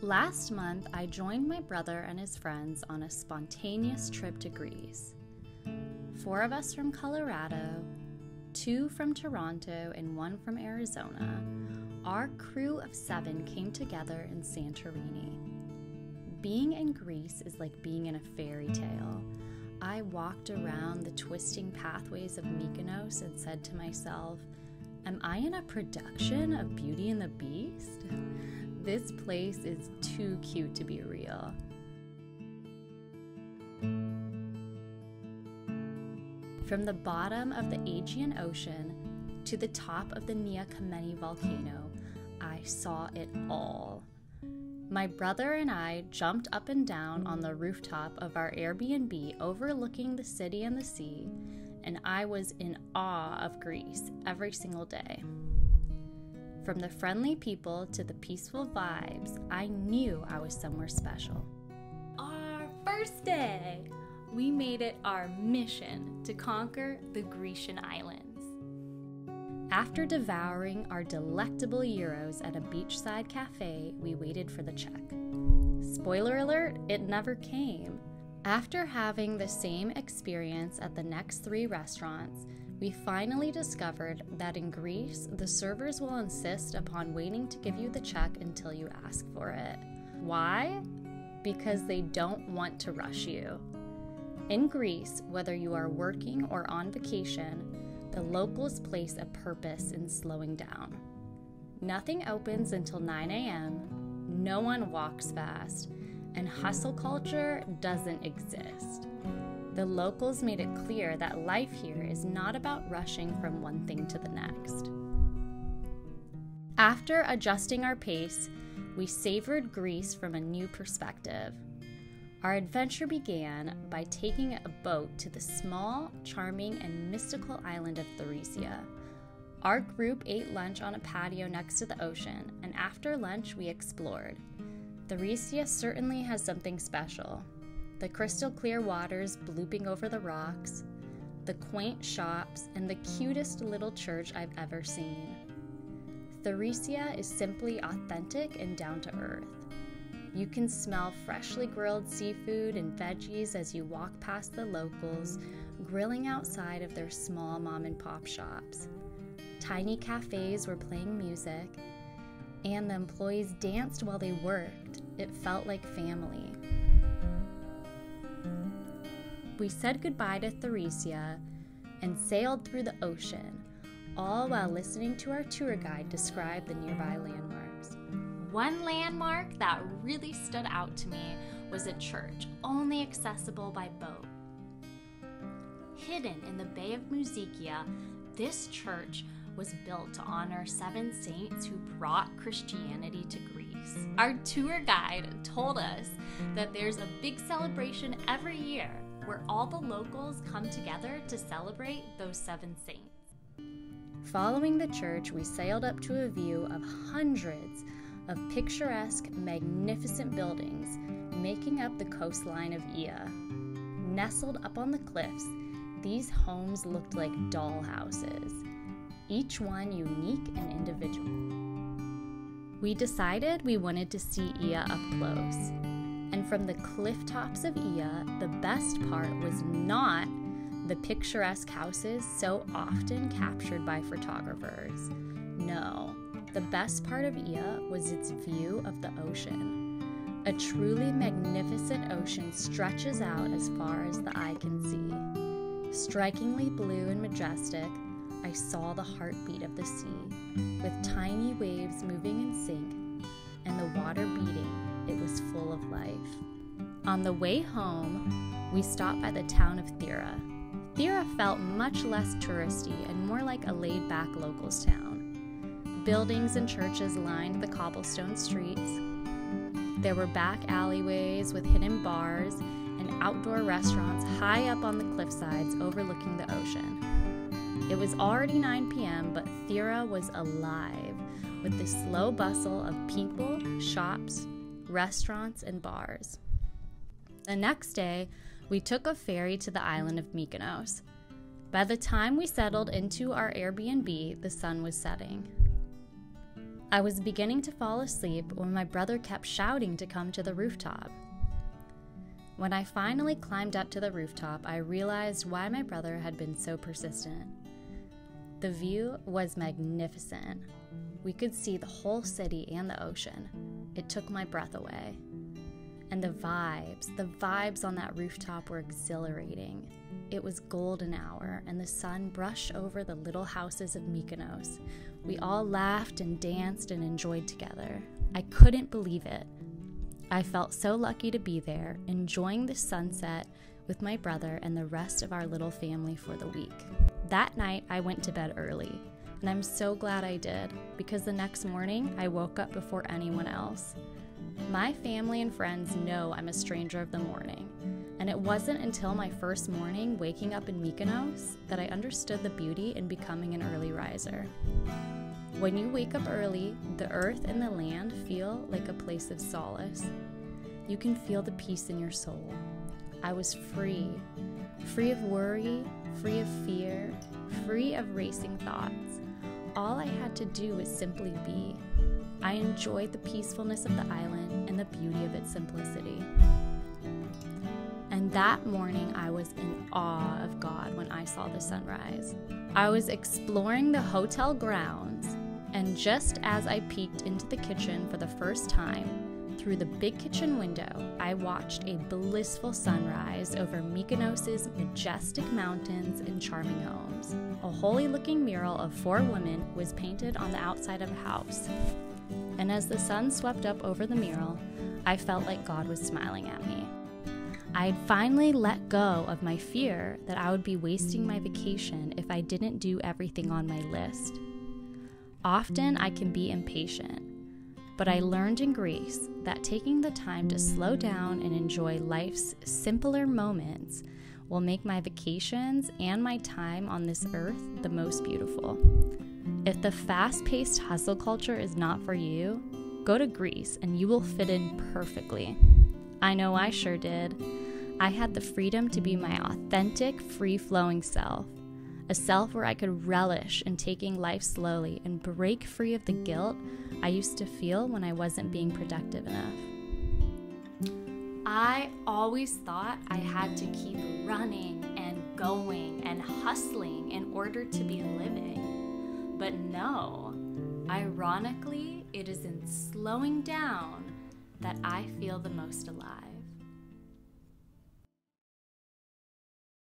Last month, I joined my brother and his friends on a spontaneous trip to Greece. 4 of us from Colorado, 2 from Toronto, and 1 from Arizona. Our crew of 7 came together in Santorini. Being in Greece is like being in a fairy tale. I walked around the twisting pathways of Mykonos and said to myself, am I in a production of Beauty and the Beast? This place is too cute to be real. From the bottom of the Aegean Ocean to the top of the Nia Kameni volcano, I saw it all. My brother and I jumped up and down on the rooftop of our Airbnb overlooking the city and the sea, and I was in awe of Greece every single day. From the friendly people to the peaceful vibes, I knew I was somewhere special. Our first day, we made it our mission to conquer the Grecian islands. After devouring our delectable gyros at a beachside cafe, we waited for the check. Spoiler alert, it never came. After having the same experience at the next 3 restaurants, we finally discovered that in Greece, the servers will insist upon waiting to give you the check until you ask for it. Why? Because they don't want to rush you. In Greece, whether you are working or on vacation, the locals place a purpose in slowing down. Nothing opens until 9 a.m., no one walks fast, and hustle culture doesn't exist. The locals made it clear that life here is not about rushing from one thing to the next. After adjusting our pace, we savored Greece from a new perspective. Our adventure began by taking a boat to the small, charming, and mystical island of Thirasia. Our group ate lunch on a patio next to the ocean, and after lunch we explored. Thirasia certainly has something special. The crystal clear waters blooping over the rocks, the quaint shops, and the cutest little church I've ever seen. Thirasia is simply authentic and down to earth. You can smell freshly grilled seafood and veggies as you walk past the locals, grilling outside of their small mom and pop shops. Tiny cafes were playing music, and the employees danced while they worked. It felt like family. We said goodbye to Thirasia and sailed through the ocean, all while listening to our tour guide describe the nearby landmarks. One landmark that really stood out to me was a church only accessible by boat. Hidden in the Bay of Muzikia, this church was built to honor 7 saints who brought Christianity to Greece. Our tour guide told us that there's a big celebration every year where all the locals come together to celebrate those 7 saints. Following the church, we sailed up to a view of hundreds of picturesque, magnificent buildings making up the coastline of Ia. Nestled up on the cliffs, these homes looked like doll houses, each one unique and individual. We decided we wanted to see Ia up close, and from the cliff tops of Ia, the best part was not the picturesque houses so often captured by photographers. No, the best part of Ia was its view of the ocean. A truly magnificent ocean stretches out as far as the eye can see. Strikingly blue and majestic, I saw the heartbeat of the sea, with tiny waves moving in sync, and the water beating. It was full of life. On the way home, we stopped by the town of Thira. Thira felt much less touristy and more like a laid-back locals town. Buildings and churches lined the cobblestone streets. There were back alleyways with hidden bars and outdoor restaurants high up on the cliffsides overlooking the ocean. It was already 9 p.m., but Thira was alive with the slow bustle of people, shops, restaurants, and bars. The next day, we took a ferry to the island of Mykonos. By the time we settled into our Airbnb, the sun was setting. I was beginning to fall asleep when my brother kept shouting to come to the rooftop. When I finally climbed up to the rooftop, I realized why my brother had been so persistent. The view was magnificent. We could see the whole city and the ocean. It took my breath away. And the vibes on that rooftop were exhilarating. It was golden hour, and the sun brushed over the little houses of Mykonos. We all laughed and danced and enjoyed together. I couldn't believe it. I felt so lucky to be there, enjoying the sunset with my brother and the rest of our little family for the week. That night, I went to bed early, and I'm so glad I did, because the next morning, I woke up before anyone else. My family and friends know I'm a stranger of the morning, and it wasn't until my first morning waking up in Mykonos that I understood the beauty in becoming an early riser. When you wake up early, the earth and the land feel like a place of solace. You can feel the peace in your soul. I was free of worry, free of fear, free of racing thoughts. All I had to do was simply be. I enjoyed the peacefulness of the island and the beauty of its simplicity. And that morning, I was in awe of God when I saw the sunrise. I was exploring the hotel grounds, and just as I peeked into the kitchen for the first time, through the big kitchen window, I watched a blissful sunrise over Mykonos' majestic mountains and charming homes. A holy-looking mural of 4 women was painted on the outside of a house. And as the sun swept up over the mural, I felt like God was smiling at me. I had finally let go of my fear that I would be wasting my vacation if I didn't do everything on my list. Often I can be impatient, but I learned in Greece that taking the time to slow down and enjoy life's simpler moments will make my vacations and my time on this earth the most beautiful. If the fast-paced hustle culture is not for you, go to Greece and you will fit in perfectly. I know I sure did. I had the freedom to be my authentic, free-flowing self. A self where I could relish in taking life slowly and break free of the guilt I used to feel when I wasn't being productive enough. I always thought I had to keep running and going and hustling in order to be living. But no, ironically, it is in slowing down that I feel the most alive.